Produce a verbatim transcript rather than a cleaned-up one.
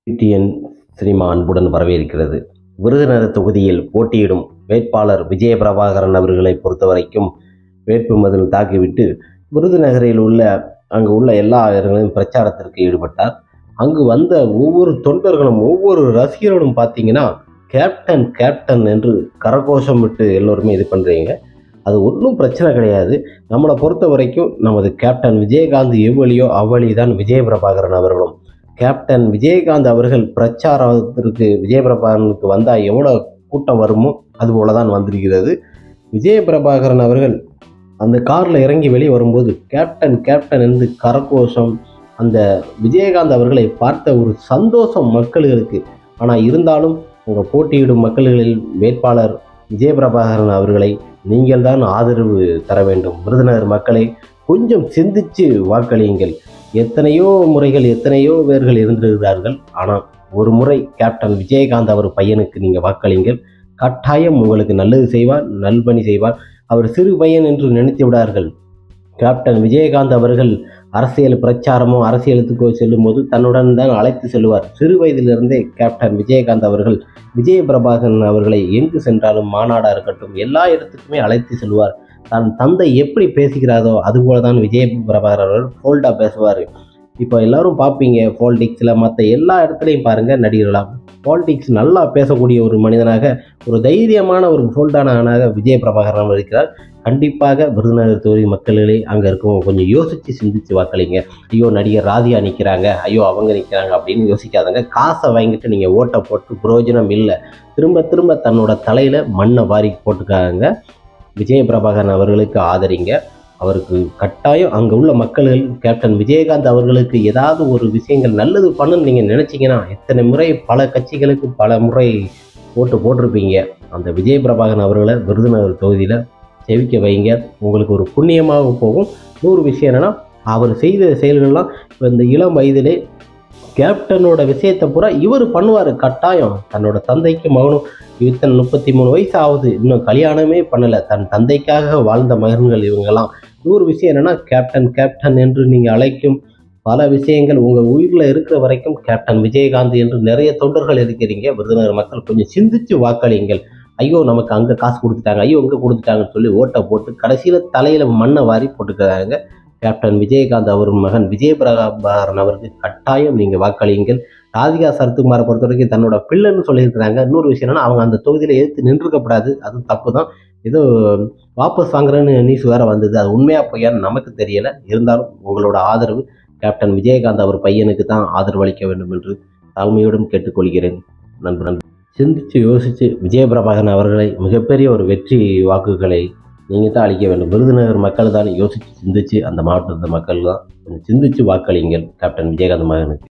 TN cinema அன்புடன் வரவேற்கிறது. விருதுநகர் தொகுதியில் போட்டியிடும் வேட்பாளர் விஜய பிரபாகரன் அவர்களை பொறுத்தவரைக்கும் வேட்பு மதில் தாக்கிவிட்டு விருதுநகரில் உள்ள அங்கு உள்ள எல்லா இடங்களிலும் பிரச்சாரத்திற்கு ஈடுபட்டார். அங்கு வந்த ஒவ்வொரு தொண்டர்களும் ஒவ்வொரு ரசிகர்களும் பார்த்தீங்கன்னா கேப்டன் கேப்டன் என்று கரகோஷம் விட்டு எல்லோருமே இது பண்ணுறீங்க. அது ஒன்றும் பிரச்சனை கிடையாது. நம்மளை பொறுத்த வரைக்கும் நமது கேப்டன் விஜயகாந்த் எவ்வளியோ அவ்வளி தான் விஜய பிரபாகரன் அவர்களும். கேப்டன் விஜயகாந்த் அவர்கள் பிரச்சாரத்திற்கு விஜய பிரபாகரனுக்கு வந்தால் எவ்வளோ கூட்டம் வருமோ அதுபோல தான் வந்திருக்கிறது. விஜய பிரபாகரன் அவர்கள் அந்த காரில் இறங்கி வெளியே வரும்போது கேப்டன் கேப்டன் என்று கரகோஷம், அந்த விஜயகாந்த் அவர்களை பார்த்த ஒரு சந்தோஷம் மக்களுக்கு. ஆனால் இருந்தாலும் உங்கள் போட்டியிடும் மக்களில் வேட்பாளர் விஜய பிரபாகரன் அவர்களை நீங்கள் தான் ஆதரவு தர வேண்டும். விருதுநகர் மக்களை கொஞ்சம் சிந்திச்சு வாக்களியுங்கள். எத்தனையோ முறைகள் எத்தனையோ பேர்கள் இருந்திருக்கிறார்கள். ஆனால் ஒரு முறை கேப்டன் விஜயகாந்த் அவர் பையனுக்கு நீங்கள் வாக்களிங்கள். கட்டாயம் உங்களுக்கு நல்லது செய்வார், நல்பணி செய்வார். அவர் சிறு பையன் என்று நினைத்து விடார்கள். கேப்டன் விஜயகாந்த் அவர்கள் அரசியல் பிரச்சாரமோ அரசியலுக்கோ செல்லும் போது தன்னுடன் தான் அழைத்து செல்வார். சிறு வயதிலிருந்தே கேப்டன் விஜயகாந்த் அவர்கள் விஜய பிரபாகரன் அவர்களை எங்கு சென்றாலும் மாநாடாக இருக்கட்டும் எல்லா இடத்துக்குமே அழைத்து செல்வார். தன் தந்தை எப்படி பேசுகிறாரோ அதுபோல தான் விஜய பிரபாகரன் அவர்கள் ஃபோல்டாக பேசுவார். இப்போ எல்லாரும் பார்ப்பீங்க பாலிடிக்ஸில் மற்ற எல்லா இடத்துலையும் பாருங்கள், நடிகர்களாக பாலிடிக்ஸ் நல்லா பேசக்கூடிய ஒரு மனிதனாக ஒரு தைரியமான ஒரு ஃபோல்டானாக விஜய பிரபாகரன் இருக்கிறார். கண்டிப்பாக விருதுநகர் தொகுதி மக்களே அங்கே இருக்கும் கொஞ்சம் யோசித்து சிந்தித்து வாக்களிங்க. ஐயோ நடிகர் ராதிகா நிற்கிறாங்க, ஐயோ அவங்க நிற்கிறாங்க அப்படின்னு யோசிக்காதங்க. காசை வாங்கிட்டு நீங்கள் ஓட்டை போட்டு பிரயோஜனம் இல்லை. திரும்ப திரும்ப தன்னோட தலையில் மண்ணை வாரி போட்டுக்காங்க. விஜய பிரபாகரன் அவர்களுக்கு ஆதரிங்க. அவருக்கு கட்டாயம் அங்கே உள்ள மக்கள்கள் கேப்டன் விஜயகாந்த் அவர்களுக்கு ஏதாவது ஒரு விஷயங்கள் நல்லது பண்ணணும்னு நீங்கள் நினச்சிங்கன்னா எத்தனை முறை பல கட்சிகளுக்கு பல முறை ஓட்டு போட்டிருப்பீங்க. அந்த விஜய பிரபாகரன் அவர்களை விருதுநகர் தொகுதியில் செவிக்க வைங்க. உங்களுக்கு ஒரு புண்ணியமாக போகும். நூறு விஷயம் என்னென்னா அவர் செய்த செயல்கள்லாம் இப்போ இந்த இளம் வயதிலே கேப்டனோட விஷயத்தை பூரா இவர் பண்ணுவார். கட்டாயம் தன்னோட தந்தைக்கு மகனும் இத்தனை முப்பத்தி மூணு வயசு ஆகுது, இன்னும் கல்யாணமே பண்ணலை. தன் தந்தைக்காக வாழ்ந்த மகன்கள் இவங்கெல்லாம். நூறு விஷயம் என்னென்னா கேப்டன் கேப்டன் என்று நீங்கள் அழைக்கும் பல விஷயங்கள் உங்கள் உயிரில் இருக்கிற வரைக்கும் கேப்டன் விஜயகாந்த் என்று நிறைய தொண்டர்கள் இருக்கிறீங்க. விருதுநகர் மக்கள் கொஞ்சம் சிந்தித்து வாக்களியுங்கள். ஐயோ நமக்கு அங்கே காசு கொடுத்துட்டாங்க, ஐயோ இங்கே கொடுத்துட்டாங்கன்னு சொல்லி ஓட்டை போட்டு கடைசியில் தலையில் மண்ணை வாரி போட்டுக்கிறாங்க. கேப்டன் விஜயகாந்த் அவர் மகன் விஜய பிரபாகரன் அவருக்கு கட்டாயம் நீங்கள் வாக்களியுங்கள். ராதிகா சரத்குமாரை பொறுத்த வரைக்கும் தன்னோட பிள்ளைன்னு சொல்லியிருக்கிறாங்க. இன்னொரு விஷயம் என்னன்னா அவங்க அந்த தொகுதியில் எதிர்த்து நின்றுக்கப்படாது. அது தப்பு தான். ஏதோ வாபஸ் வாங்குறேன்னு நியூஸ் வேறு வந்தது. அது உண்மையாக பொய்யான்னு நமக்கு தெரியலை. இருந்தாலும் உங்களோட ஆதரவு கேப்டன் விஜயகாந்த் அவர் பையனுக்கு தான் ஆதரவு அளிக்க வேண்டும் என்று தாழ்மையோடும் கேட்டுக்கொள்கிறேன். நண்பன் சிந்தித்து யோசித்து விஜய பிரபாகரன் அவர்களை மிகப்பெரிய ஒரு வெற்றி வாக்குகளை நீங்கள் தான் அளிக்க வேண்டும். விருதுநகர் மக்கள் தான் யோசித்து சிந்தித்து அந்த மாவட்டத்து மக்கள் தான் கொஞ்சம் சிந்தித்து வாக்களியுங்கள் கேப்டன் விஜயகாந்த் மகனுக்கு.